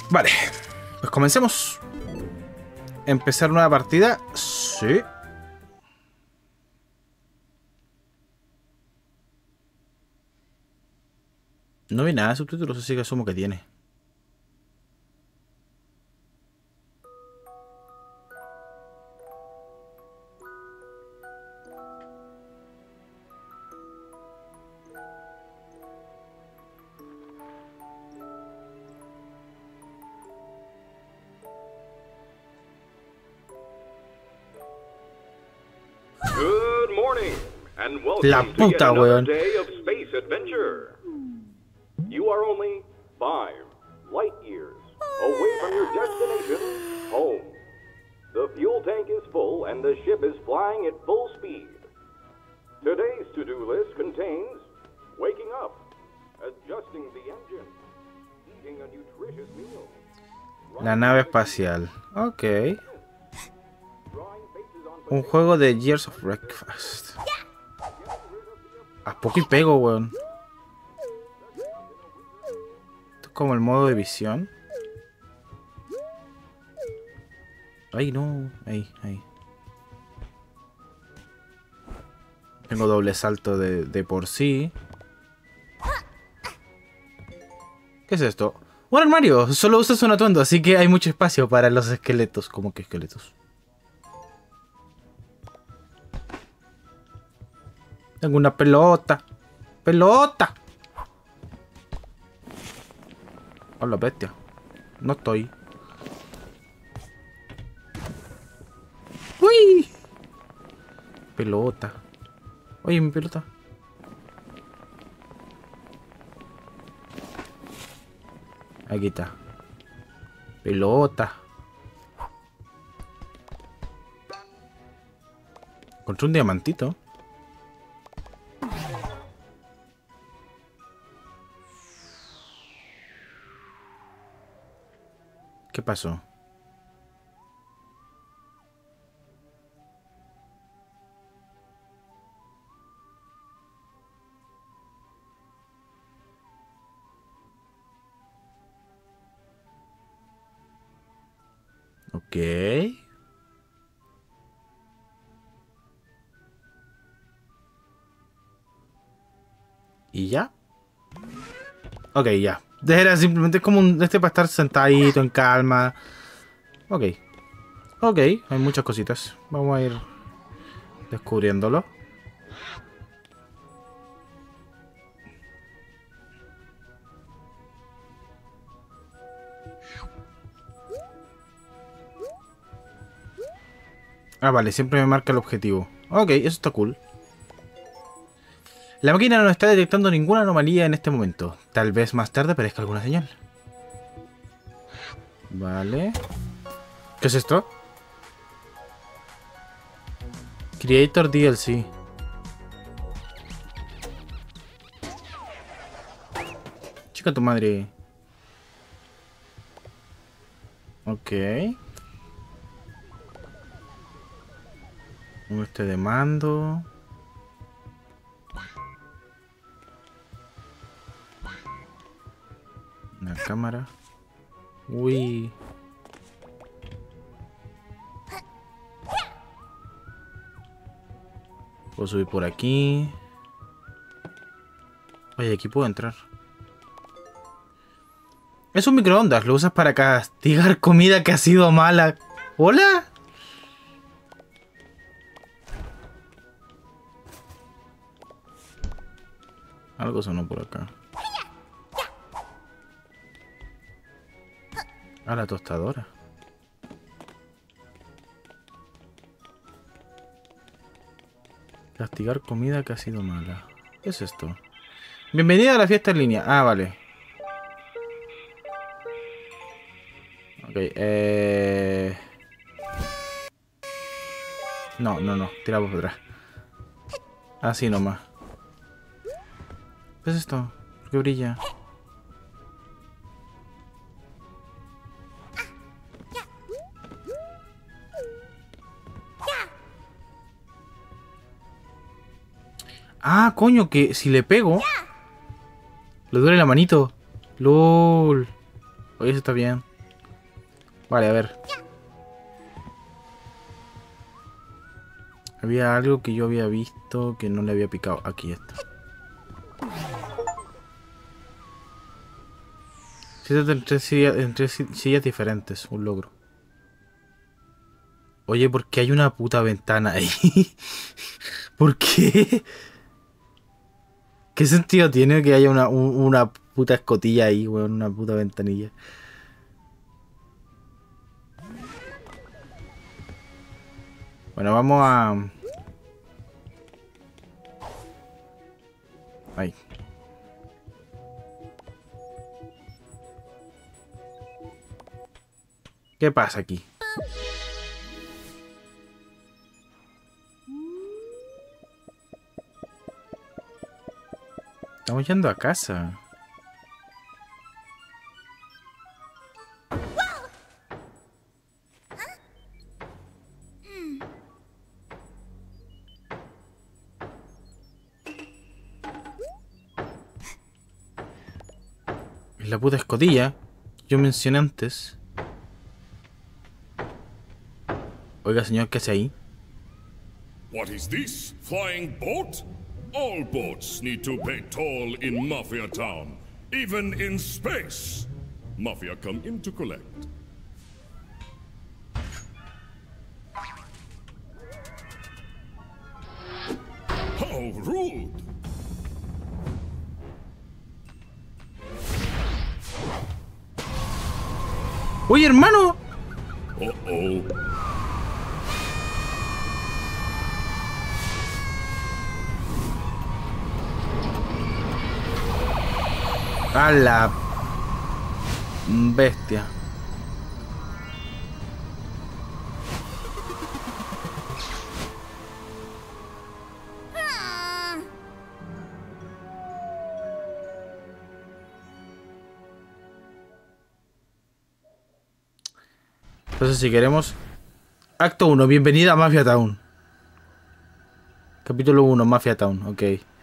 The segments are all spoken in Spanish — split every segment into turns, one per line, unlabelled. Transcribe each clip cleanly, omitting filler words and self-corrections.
Vale, pues comencemos. ¿Empezar nueva partida? Sí. No vi nada de subtítulos, así que asumo que tiene.
Good morning, and
La
welcome to yet
puta,
another
weón.
day of space adventure. You are only 5 light years away from your destination, home. The fuel tank is full and the ship is flying at full speed. Today's to-do list contains waking up, adjusting the engine, eating a nutritious meal.
La nave espacial. Ok.
Drawing faces on
Un juego de Years of Breakfast. A poco y pego, weón. Esto es como el modo de visión. Ay, no. Ahí. Tengo doble salto de por sí. ¿Qué es esto? Un armario. Solo usas un atuendo, así que hay mucho espacio para los esqueletos. ¿Cómo que esqueletos? Tengo una pelota. ¡Pelota! Hola, bestia. No estoy. ¡Uy! Pelota. Oye, mi pelota. Aquí está. Pelota. Encontré un diamantito. ¿Qué pasó? Ok. ¿Y ya? Ok, ya. Era simplemente como un para estar sentadito en calma. Ok. Ok, hay muchas cositas. Vamos a ir descubriéndolo. Ah, vale, siempre me marca el objetivo. Ok, eso está cool. La máquina no está detectando ninguna anomalía en este momento. Tal vez más tarde aparezca alguna señal. Vale. ¿Qué es esto? Creator DLC. Chica tu madre. Ok. Este de mando. Una cámara. Uy. Puedo subir por aquí. Oye, aquí puedo entrar. Es un microondas. Lo usas para castigar comida que ha sido mala. ¿Hola? Algo sonó por acá. Ah, la tostadora. Castigar comida que ha sido mala. ¿Qué es esto? Bienvenida a la fiesta en línea. Ah, vale. Ok, No. Tiramos para atrás. Así nomás. ¿Qué es esto? ¿Por qué brilla? Ah, coño, que si le pego le duele la manito. LOL. Oye, eso está bien. Vale, a ver. Había algo que yo había visto que no le había picado. Aquí está. 7 en tres sillas diferentes. Un logro. Oye, ¿por qué hay una puta ventana ahí? ¿Por qué? ¿Qué sentido tiene que haya una puta escotilla ahí, weón? Una puta ventanilla. Bueno, vamos a... Ahí. ¿Qué pasa aquí? Estamos yendo a casa. Es la puta escotilla que yo mencioné antes. Oiga, señor, ¿qué hace ahí?
What is this? Flying boat? All boats need to pay toll in Mafia Town, even in space. Mafia come in to collect. How rude!
¡Oye, hermano!
Uh-oh.
A la bestia. Entonces, si queremos... Acto 1, bienvenida a Mafia Town. Capítulo 1, Mafia Town, ok.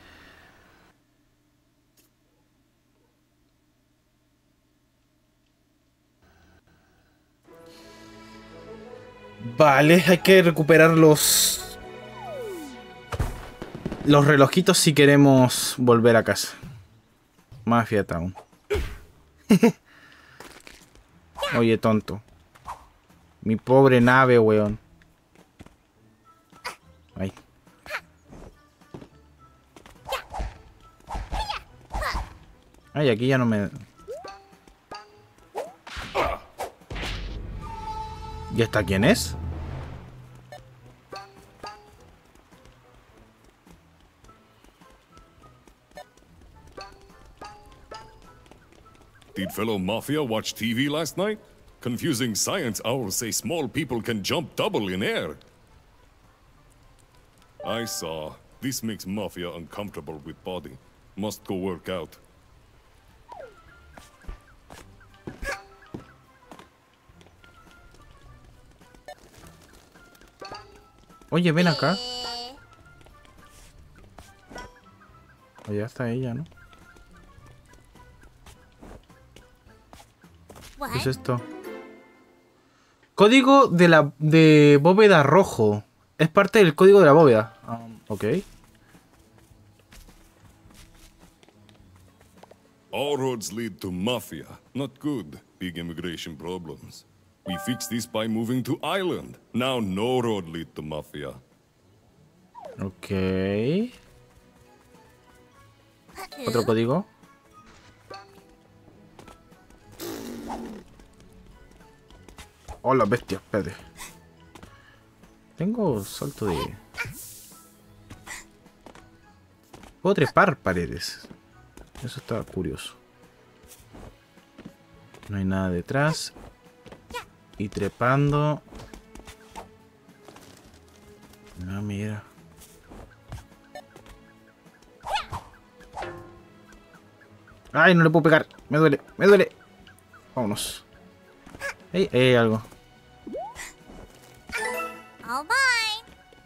Vale, hay que recuperar los relojitos si queremos volver a casa. Mafia Town. Oye, tonto. Mi pobre nave, weón. Ahí. Ay, aquí ya no me... ¿Y esta quién es?
Did fellow Mafia watch TV last night? Confusing science owls say small people can jump double in air. I saw. This makes Mafia uncomfortable with body. Must go work out.
Oye, ven acá. Oye, ya está ella, ¿no? ¿Qué es esto? Código de bóveda rojo. Es parte del código de la bóveda. Ok.
All roads lead to Mafia. Not good. Big immigration problems. We fixed this by moving to island. Now no road lead to Mafia.
Ok. Otro código. Hola, bestia, espérate. Tengo salto de... Puedo trepar paredes. Eso está curioso. No hay nada detrás. Y trepando... No, mira. Ay, no le puedo pegar. Me duele, me duele. Vámonos. Hay algo.
All mine.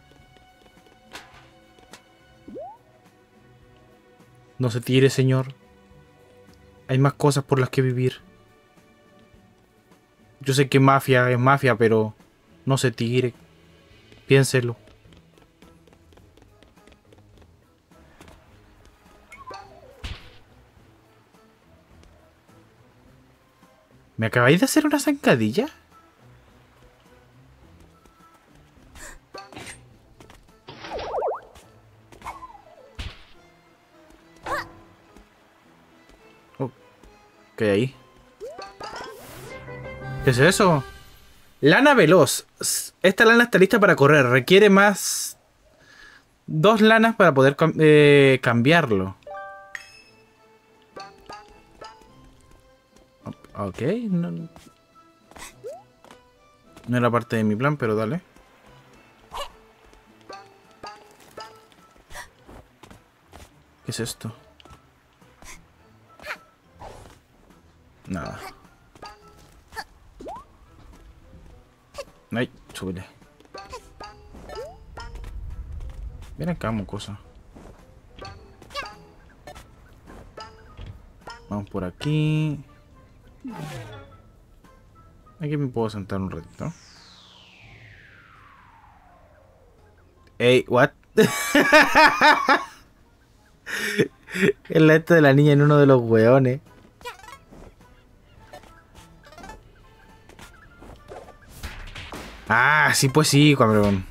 No se tire, señor. Hay más cosas por las que vivir. Yo sé que mafia es mafia, pero no se tire. Piénselo. ¿Me acabáis de hacer una zancadilla? Oh, ¿qué hay ahí? ¿Qué es eso? Lana veloz. Esta lana está lista para correr. Requiere más... 2 lanas para poder cambiarlo. Ok, no era parte de mi plan, pero dale. ¿Qué es esto? Nada. Ay, súbele. Ven acá, mocosa. Vamos por aquí. Aquí me puedo sentar un ratito. Ey, what? Es la esta de la niña en uno de los hueones. Ah, sí, pues sí, cabrón.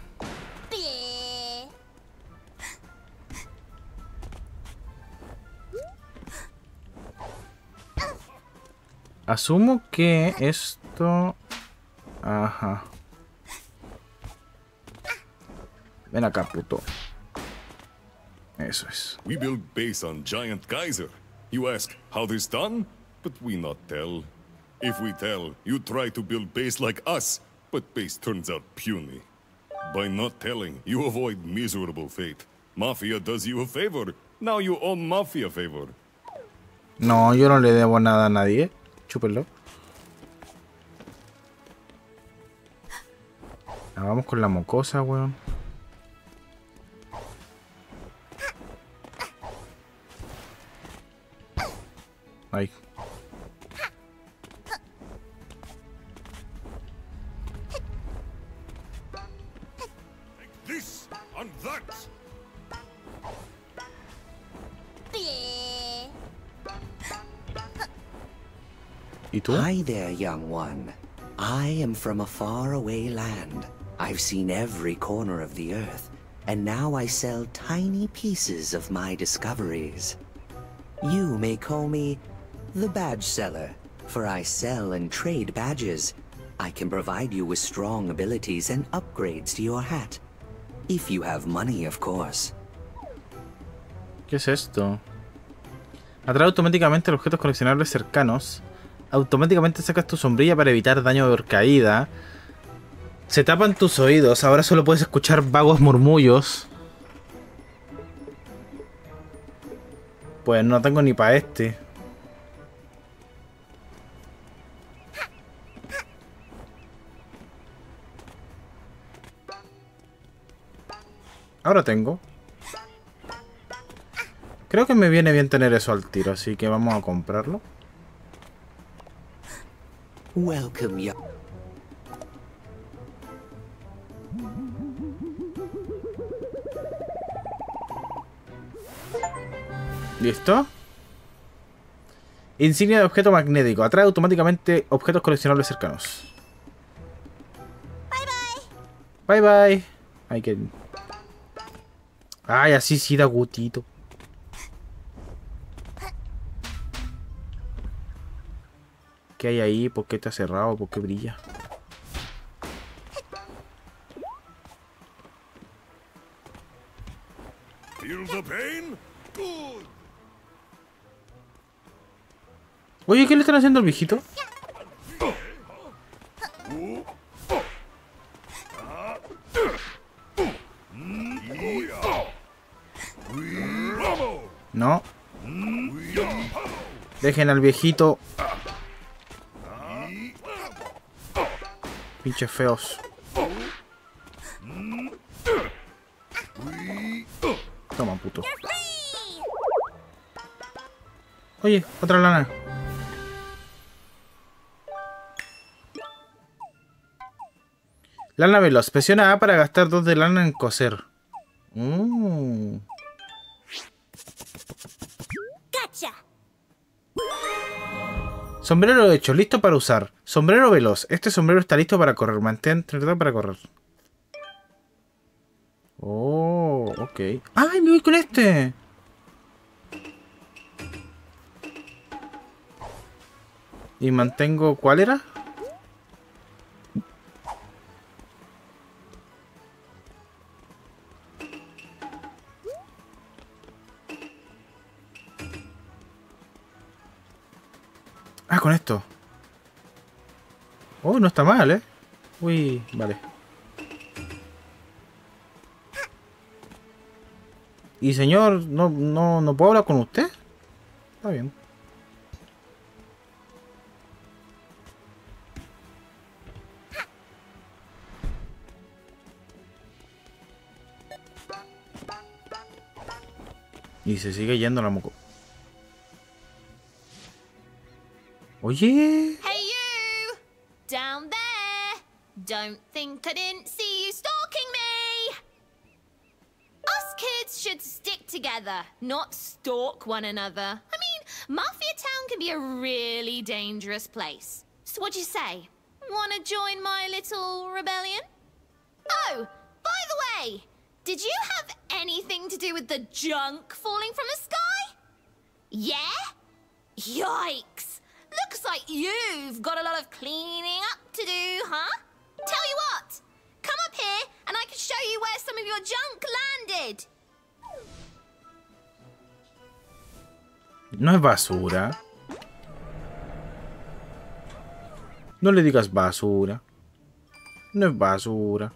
Asumo que esto... Ajá. Ven acá, puto. Eso es.
We build base on giant geyser. You ask how this done, but we not tell. If we tell, you try to build base like us, but base turns out puny. By not telling, you avoid miserable fate. Mafia does you a favor. Now you owe Mafia a favor.
No, yo no le debo nada a nadie. Chúpenlo. Ah, vamos con la mocosa, weón. Ay.
This and that.
¿Y tú?
Hi there, young one. I am from a faraway land. I've seen every corner of the earth, and now I sell tiny pieces of my discoveries. You may call me the badge seller, for I sell and trade badges. I can provide you with strong abilities and upgrades to your hat. If you have money, of course.
¿Qué es esto? Atrae automáticamente los objetos coleccionables cercanos. Automáticamente sacas tu sombrilla para evitar daño por caída. Se tapan tus oídos. Ahora solo puedes escuchar vagos murmullos. Pues no tengo ni para este. Ahora tengo. Creo que me viene bien tener eso al tiro, así que vamos a comprarlo.
Welcome, young.
¿Listo? Insignia de objeto magnético. Atrae automáticamente objetos coleccionables cercanos. Bye bye. Ay, que... Ay, así sí da gustito. ¿Qué hay ahí? ¿Por qué está cerrado? ¿Por qué brilla?
Feel the pain? Good.
Oye, ¿qué le están haciendo al viejito? No. Dejen al viejito. Pinches feos. Toma, puto. Oye, otra lana. Lana veloz. Presiona A para gastar 2 de lana en coser.
Gotcha.
Sombrero hecho, listo para usar. Sombrero veloz. Este sombrero está listo para correr. Mantén 30 para correr. Oh, ok. ¡Ay, me voy con este! Y mantengo... ¿Cuál era? Ah, con esto. Oh, no está mal, ¿eh? Uy, vale. Y señor, ¿no puedo hablar con usted? Está bien. Y se sigue yendo la moco. Oye.
Hey you! Down there! Don't think I didn't see you stalking me! Us kids should stick together, not stalk one another. I mean, Mafia Town can be a really dangerous place. So what'd you say? Wanna join my little rebellion? Oh, by the way, did you have anything to do with the junk falling from the sky? Yeah? Yikes! Looks like you've got a lot of cleaning up to do, huh? Tell you what, come up here and I can show you where some of your junk landed.
No es basura. No le digas basura. No es basura.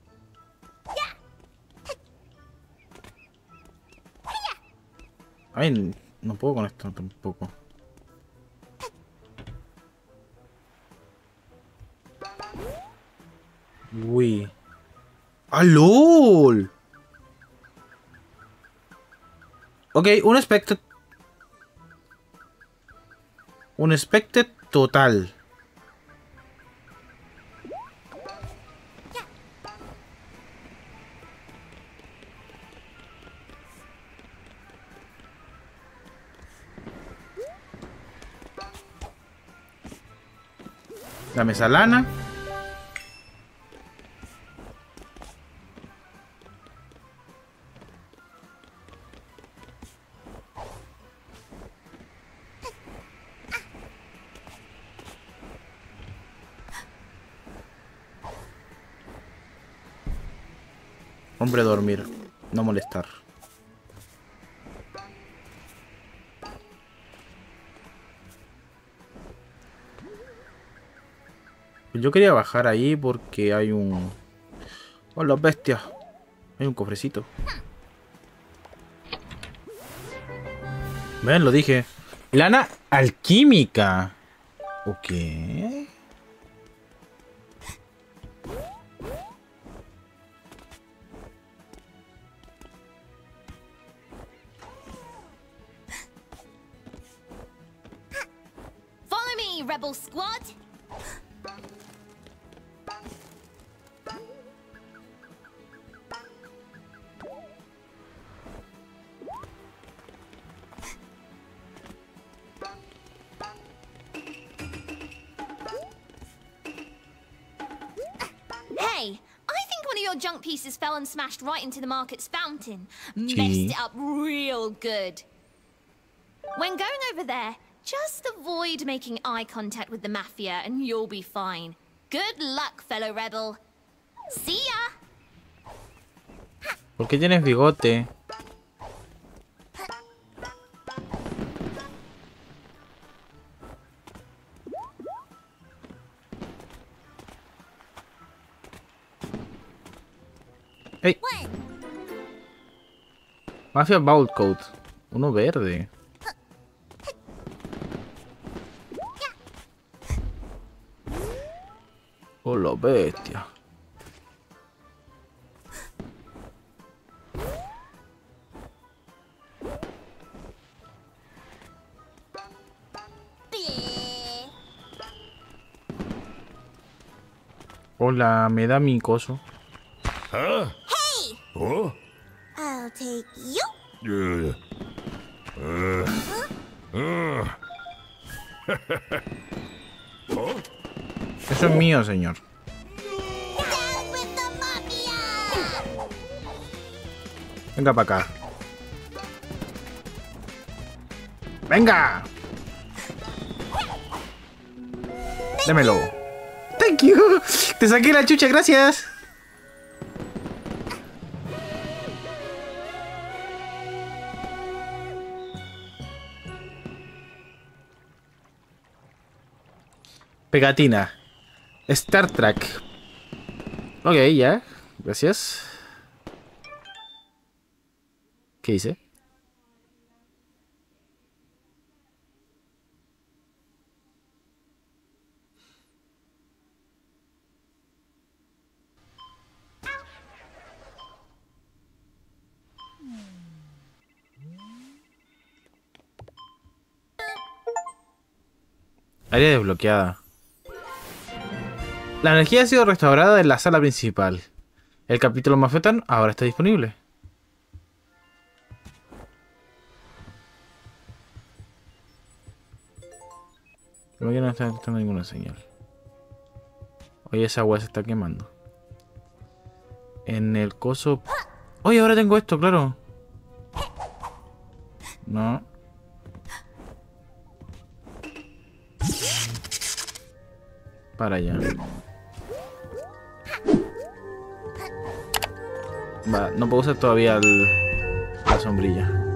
Ay, no puedo con esto tampoco. Uy. ¡Ah, LOL! Ok, un expected. Un expected total. Dame esa lana. Hombre, dormir. No molestar. Yo quería bajar ahí porque hay un... ¡Oh, las bestias! Hay un cofrecito. Ven, lo dije. Lana alquímica. Ok.
Follow me, Rebel Squad. Hey, I think one of your junk pieces fell and smashed right into the market's fountain. Messed it up real good. When going over there, just avoid making eye contact with the Mafia and you'll be fine. Good luck, fellow rebel. See ya!
¿Por qué tienes bigote? Hey. Mafia Vault Code. Uno verde. Oh, la bestia. Hola, me da mi coso.
Huh?
Hey!
Oh?
I'll take you.
Eso es mío, señor.
Down with the mafia!
Venga para acá. ¡Venga! Démelo. Thank you. Te saqué la chucha, gracias. Pegatina. Star Trek. Ok, ya. Gracias. ¿Qué hice? Área desbloqueada. La energía ha sido restaurada en la sala principal. El capítulo Mafetan ahora está disponible. Creo que no está detectando ninguna señal. Oye, esa agua se está quemando. En el coso... Oye, ahora tengo esto, claro. No. Para allá. Va, no puedo usar todavía la sombrilla.